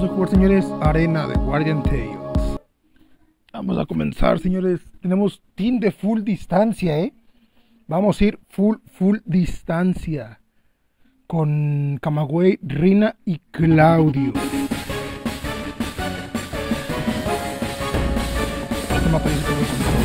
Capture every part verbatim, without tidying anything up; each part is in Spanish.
Vamos a jugar, señores, Arena de Guardian Tales. Vamos a comenzar, señores. Tenemos team de full distancia, ¿eh? Vamos a ir full, full distancia. Con Camagüey, Rina y Claudio. Este mapa dice que voy con todo.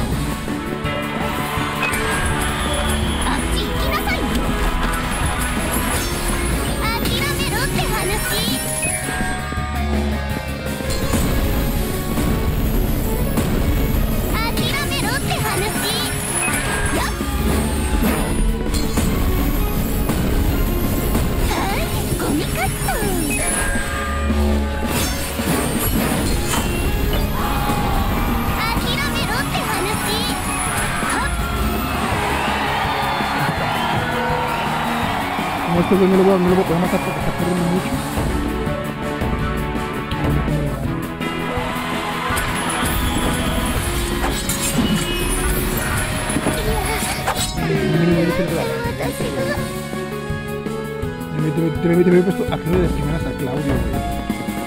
No, este güey no lo voy a, no lo voy a poder matar porque está corriendo mucho. Te lo había puesto a Claudio de primeras a Claudio, güey.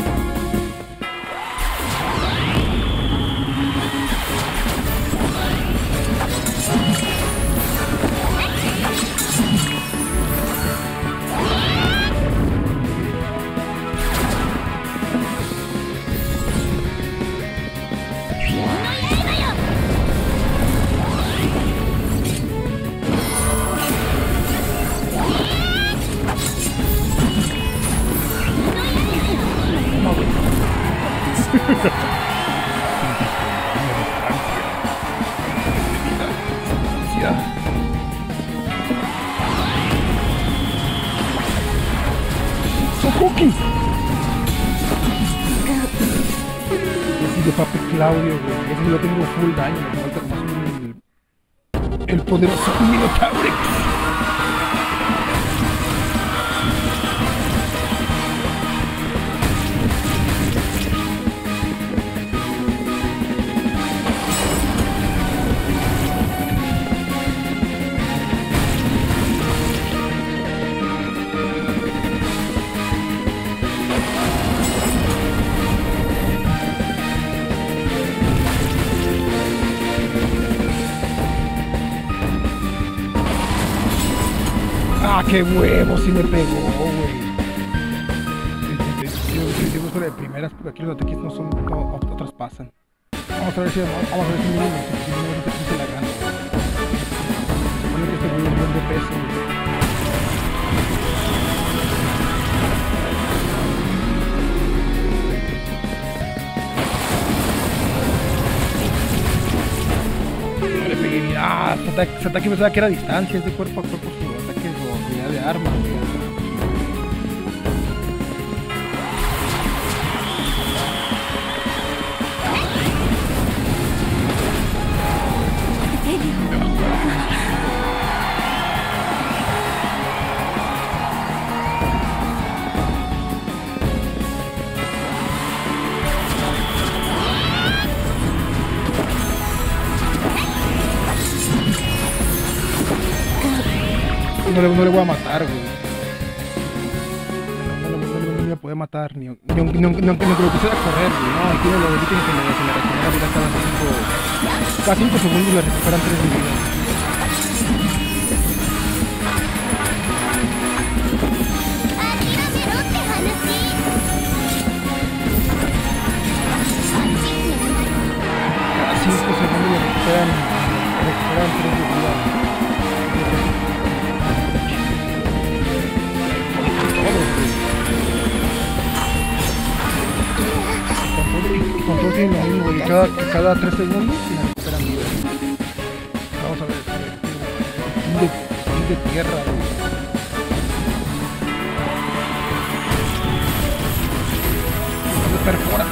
Papi Claudio, güey. Ese yo tengo full daño. Me falta más el, el poderoso Minotaurix. ¡Ah, qué huevo! Sí me pegó, güey. Yo busco de primeras porque aquí los ataques no son, no, otras pasan. Vamos a ver si, vamos a ver si mínimo, si mínimo se la gana. Se supone que este güey es buen de peso, güey. No le pegué ni... Ah, ese ataque, ese ataque pensaba que era a distancia, es de cuerpo a cuerpo. De arma, güey. No le, no le voy a matar, güey. No, no, no, no, no, no le voy a poder matar, ni aunque ni, ni, ni, ni, ni, lo quisiera correr, güey. No, aquí no lo dicen que le, que le regenera vida cada cinco... Cada cinco segundos le recuperan tres de vida. Cada cinco segundos le recuperan... Le recuperan tres de vida. Control tiene lo mismo, güey, cada, cada tres segundos me recuperan vida. Vamos a ver, un de, un de tierra, güey. Me perfora.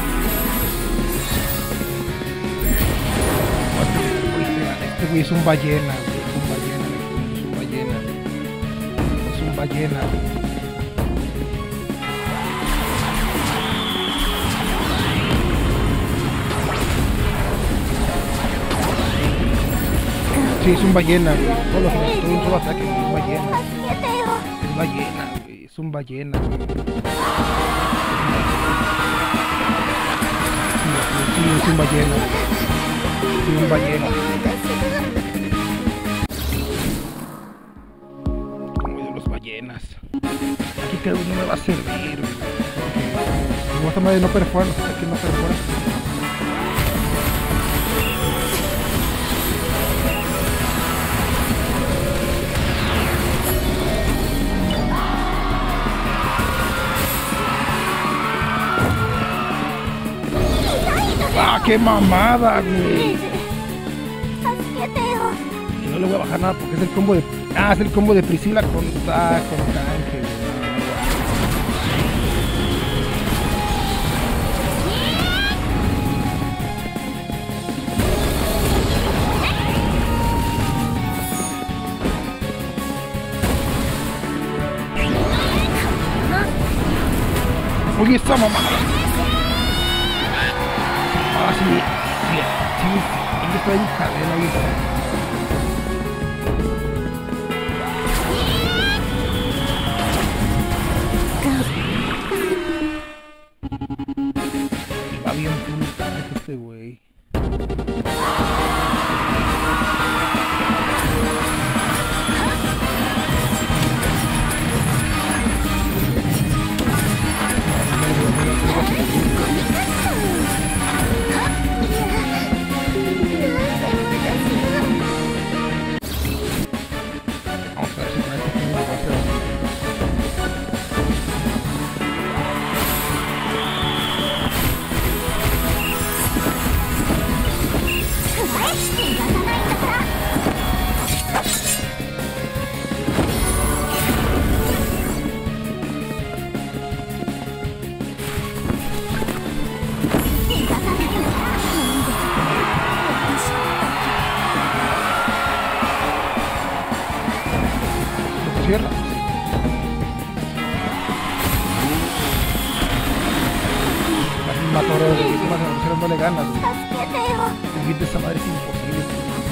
Este güey es un ballena, güey, es un ballena, es un ballena, es un ballena, güey. Sí, es un ballena, güey. Todo lo que todo un solo ataque, es un ballena. Es ballena, güey. Es un ballena, güey. soy un ballena. Soy un ballena. Como de los ballenas. Aquí creo que no me va a servir. Como esta madre no perfora, aquí no perfora. ¡Ah, qué mamada, güey! Y no le voy a bajar nada porque es el combo de... Ah, es el combo de Priscila con, ah, con tanque, güey. Oye, esta mamada. Ah, sí, sí, sí, ella está en cadena, ahí está. Va bien puta este güey. Cierra. La misma torre de víctimas se pusieron no le ganas, güey. El hit de esa madre es imposible.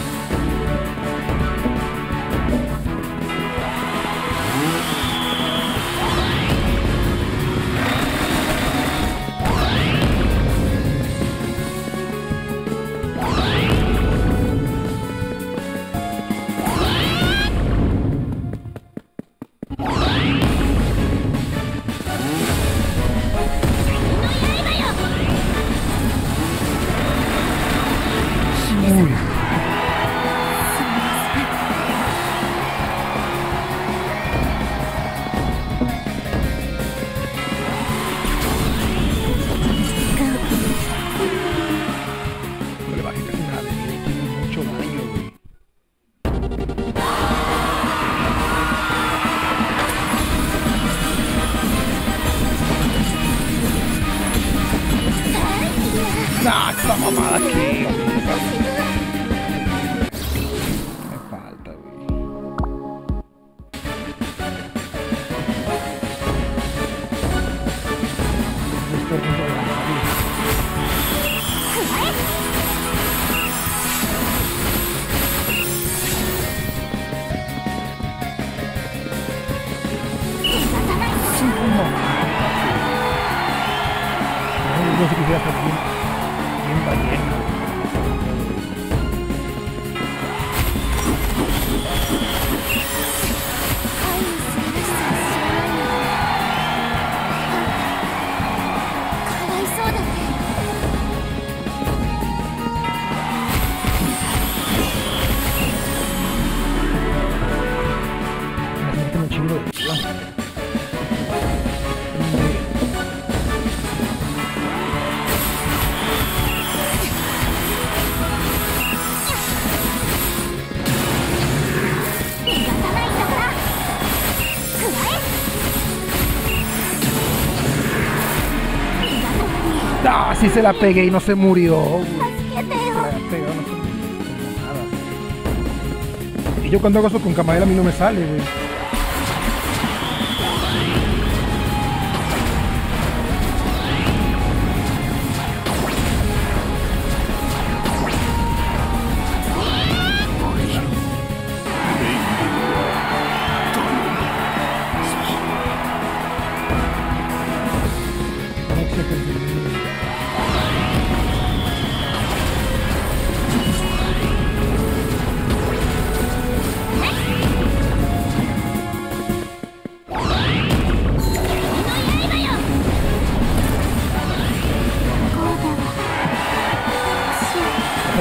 Uy. No le bajé casi nada de vida y tiene mucho daño, güey. Nah, esta mamada aquí. Me falta, güey. Esto es un programa. No sé qué sea hacer bien, bien ballena. Me siento un chingo de vida. Ah, sí se la pegué y no se murió. Güey. Se la había pegado, no se murió. Y yo cuando hago eso con Camael a mí no me sale, güey.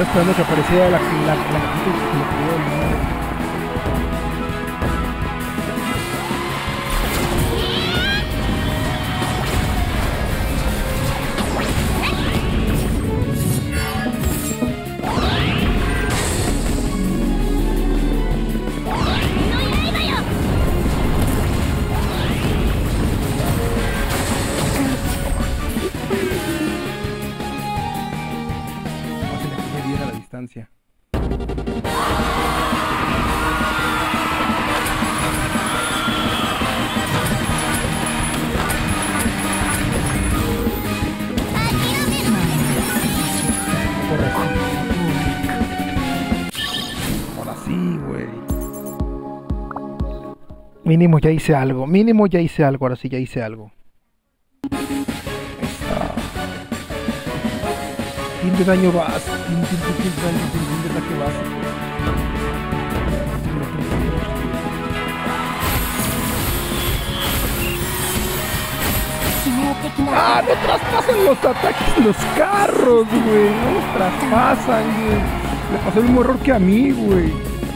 Estaba esperando que apareciera la la la la cajita y le pidió el número. Distancia. Ahora sí, güey. Mínimo ya hice algo. Mínimo ya hice algo. Ahora sí ya hice algo. Tin de daño básico, tin, tin, tin, tin, tin, tin, tin de ataque básico. Ah, no traspasan los ataques los carros, güey. No los traspasan, güey. Le pasó el mismo error que a mí, güey.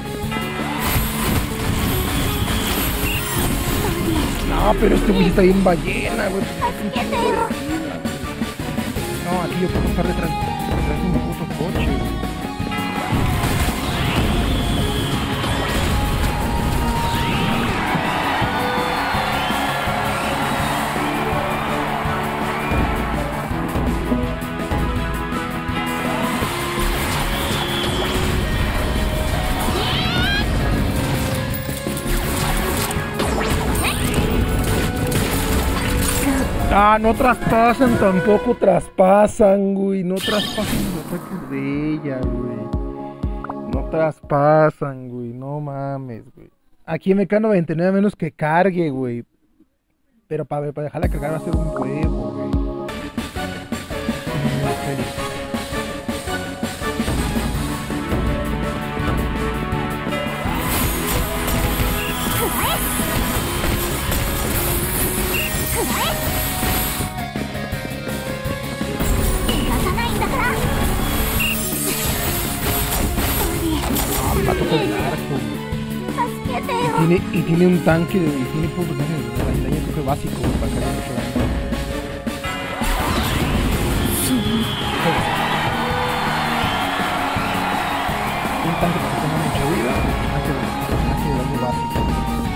No, pero este güey está bien ballena, güey. No, aquí yo puedo estar detrás de un puto coche. Ah, no traspasan, tampoco traspasan, güey. No traspasan los ataques de ella, güey. No traspasan, güey. No mames, güey. Aquí M K noventa y nueve a menos que cargue, güey. Pero para, para dejarla cargar va a ser un huevo, güey. Y tiene, y tiene un tanque, y tiene pocos daños de daño, creo que básico para cargar mucho daño. Un tanque que toma mucha vida, un tanque de daño básico.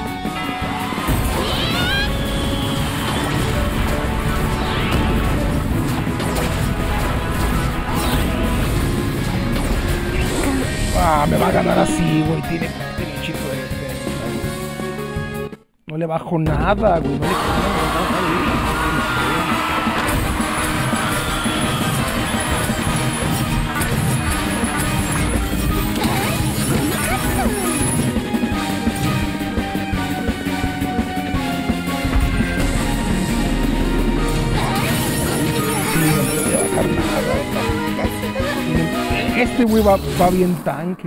Ah, me va a ganar así, güey. Tiene, tiene un chico de defensa. No le bajo nada, güey. No le bajo nada, güey. Este güey va, va bien tanque.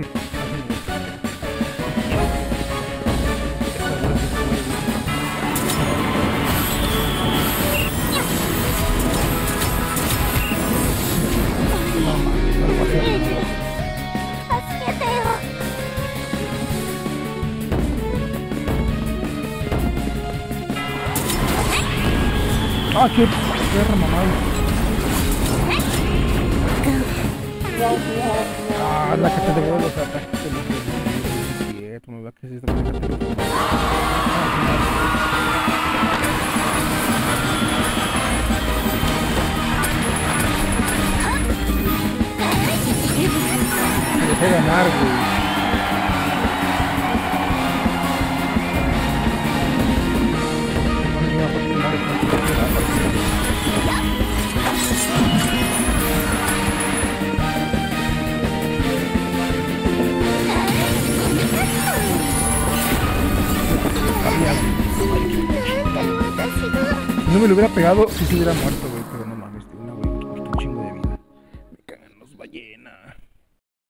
Ah, qué perra mamá. Ah, la que te devuelve los ataques de los quieto, me va a que sí está muy caro. Me dejé ganar, güey. Si no me lo hubiera pegado, sí se hubiera muerto, güey. Pero no mames, tío, una güey, un chingo de vida. Me cagan los ballenas.